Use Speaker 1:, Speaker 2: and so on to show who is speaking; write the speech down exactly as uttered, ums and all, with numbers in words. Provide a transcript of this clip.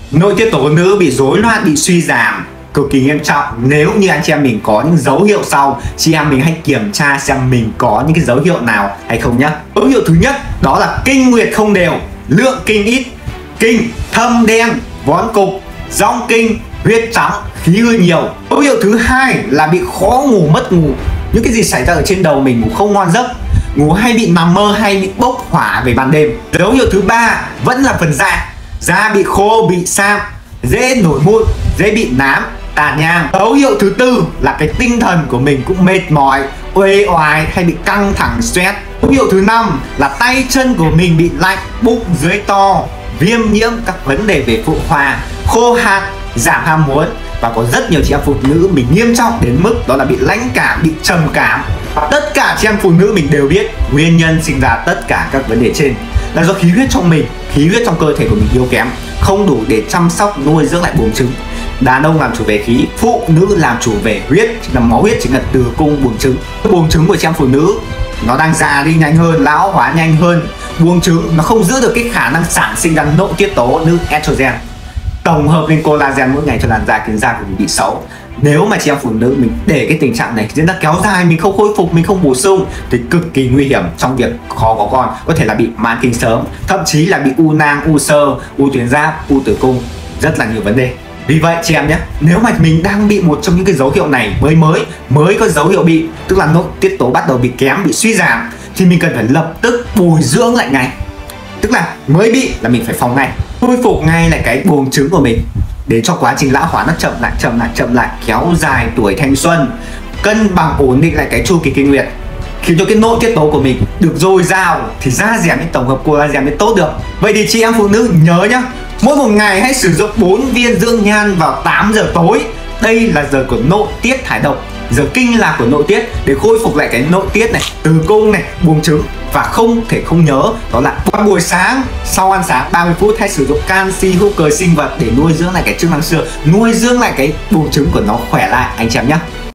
Speaker 1: Nội tiết tố nữ bị rối loạn, bị suy giảm cực kỳ nghiêm trọng. Nếu như anh chị em mình có những dấu hiệu sau, chị em mình hãy kiểm tra xem mình có những cái dấu hiệu nào hay không nhé. Dấu hiệu thứ nhất đó là kinh nguyệt không đều, lượng kinh ít, kinh thâm đen, vón cục, rong kinh, huyết trắng, khí hơi nhiều. Dấu hiệu thứ hai là bị khó ngủ, mất ngủ. Những cái gì xảy ra ở trên đầu mình, ngủ không ngon giấc, ngủ hay bị nằm mơ, hay bị bốc hỏa về ban đêm. Dấu hiệu thứ ba vẫn là phần da, da bị khô, bị sạm, dễ nổi mụn, dễ bị nám, tàn nhang. Dấu hiệu thứ tư là cái tinh thần của mình cũng mệt mỏi, uể oải hay bị căng thẳng, stress. Dấu hiệu thứ năm là tay chân của mình bị lạnh, bụng dưới to, viêm nhiễm, các vấn đề về phụ khoa, khô hạn, giảm ham muốn. Và có rất nhiều chị em phụ nữ mình nghiêm trọng đến mức đó là bị lãnh cảm, bị trầm cảm. Và tất cả chị em phụ nữ mình đều biết nguyên nhân sinh ra tất cả các vấn đề trên là do khí huyết trong mình, khí huyết trong cơ thể của mình yếu kém, không đủ để chăm sóc nuôi dưỡng lại buồng trứng. Đàn ông làm chủ về khí, phụ nữ làm chủ về huyết, chính là máu huyết, chính là tử cung, buồng trứng. Buồng trứng của chị em phụ nữ nó đang già đi nhanh hơn, lão hóa nhanh hơn. Buồng trứng nó không giữ được cái khả năng sản sinh ra nội tiết tố nữ estrogen, tổng hợp lên collagen mỗi ngày cho làn da, khiến da của mình bị xấu. Nếu mà chị em phụ nữ mình để cái tình trạng này diễn ra kéo dài, mình không khôi phục, mình không bổ sung thì cực kỳ nguy hiểm trong việc khó có con, có thể là bị mãn kinh sớm, thậm chí là bị u nang, u xơ, u tuyến giáp, u tử cung, rất là nhiều vấn đề. Vì vậy chị em nhé, nếu mà mình đang bị một trong những cái dấu hiệu này, mới mới mới có dấu hiệu bị, tức là nội tiết tố bắt đầu bị kém, bị suy giảm, thì mình cần phải lập tức bồi dưỡng lại ngay. Tức là mới bị là mình phải phòng ngay, khôi phục ngay lại cái buồng trứng của mình để cho quá trình lão hóa nó chậm lại, chậm lại, chậm lại, kéo dài tuổi thanh xuân, cân bằng ổn định lại cái chu kỳ kinh nguyệt, khiến cho cái nội tiết tố của mình được dồi dào thì da dẻ mới tổng hợp collagen mới tốt được. Vậy thì chị em phụ nữ nhớ nhá, mỗi một ngày hãy sử dụng bốn viên dưỡng nhan vào tám giờ tối. Đây là giờ của nội tiết thải độc, giờ kinh lạc của nội tiết, để khôi phục lại cái nội tiết này, tử cung này, buồng trứng. Và không thể không nhớ đó là vào buổi sáng sau ăn sáng ba mươi phút hãy sử dụng canxi hữu cơ sinh vật để nuôi dưỡng lại cái chức năng xương, nuôi dưỡng lại cái buồng trứng của nó khỏe lại anh chị em nhé.